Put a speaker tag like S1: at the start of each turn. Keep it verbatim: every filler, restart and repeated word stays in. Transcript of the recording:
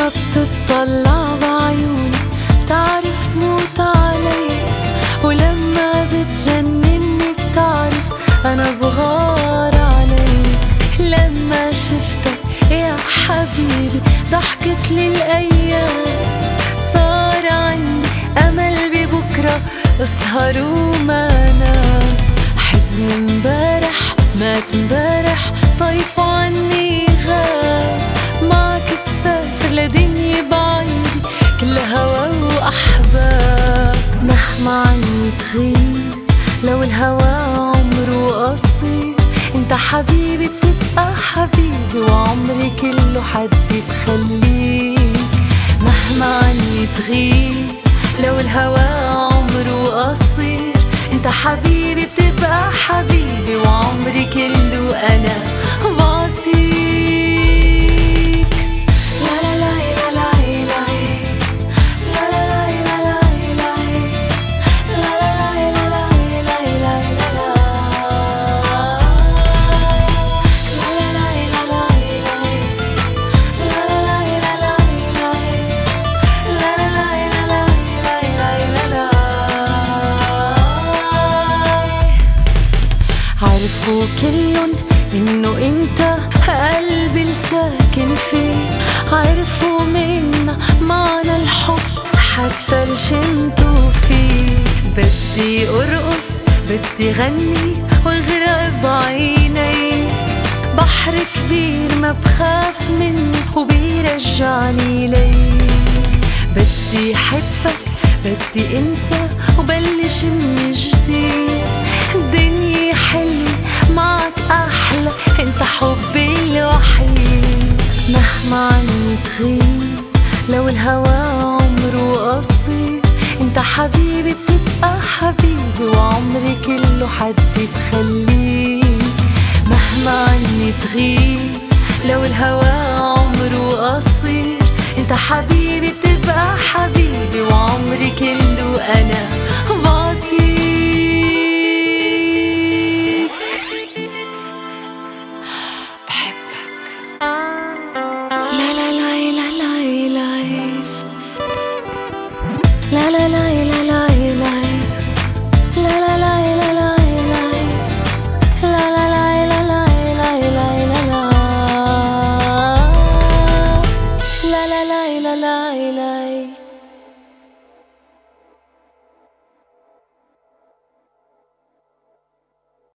S1: لما بتطلع بعيوني بتعرف موت عليك، ولما بتجنني بتعرف أنا بغار عليك. لما شفتك يا حبيبي ضحكت لي الأيام، صار عندي أمل ببكرة أسهر وما نام. حزن امبارح مات امبارح طيف عني غاب، معك بسافر لدنيا بعيدة كل هوا وأحباب. مهما عني تغيب لو الهوى عمره قصير، انت حبيبي بتبقى حبيبي وعمري كله حدي بخليك. مهما عني تغيب لو الهوى عمره قصير، انت حبيبي بتبقى حبيبي وعمري كله انا بعطيك. لا لا لا لا لا لا لا لا لا لا لا لا لا لا عرفوا كلن إنه أنت قلبي الساكن فيه، عرفوا منا معنى الحب حتى الشمتوا فيه. بدي أرقص بدي غني واغرق بعيني، بحر كبير ما بخاف منه وبيرجعني ليك. بدي أحبك بدي انسى وبلش من جديد، الدنيا حلوة معك احلى انت حبي الوحيد. مهما عني تغيب لو الهوى عمره قصير، انت حبيبي بتبقى حبيبي وعمري كله حدي بخليك. مهما عني تغيب لو الهوى عمره قصير، انت حبيبي بتبقى حبيبي وعمري كله انا بعطيك. بحبك لا لا لا لا لا لا لا لا لا